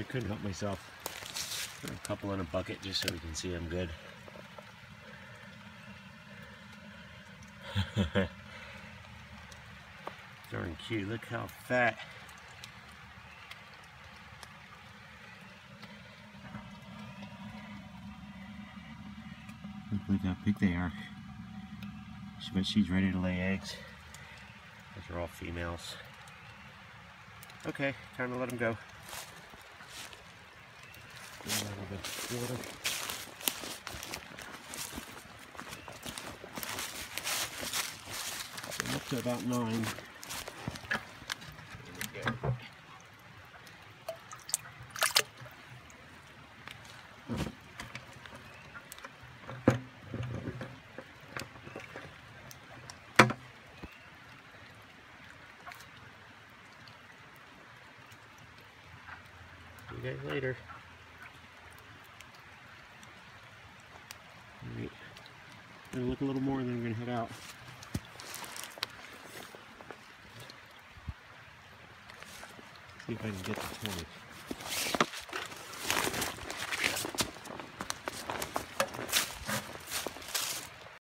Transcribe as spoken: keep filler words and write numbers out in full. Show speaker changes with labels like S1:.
S1: I couldn't help myself. Put a couple in a bucket just so we can see them good. Darn cute, look how fat. Look how big they are. But she's ready to lay eggs. Those are all females. Okay, time to let them go. A little bit of water. I'm up to about nine. There we go. See you guys later. Alright. Gonna look a little more and then we're gonna head out. See if I can get to twenty.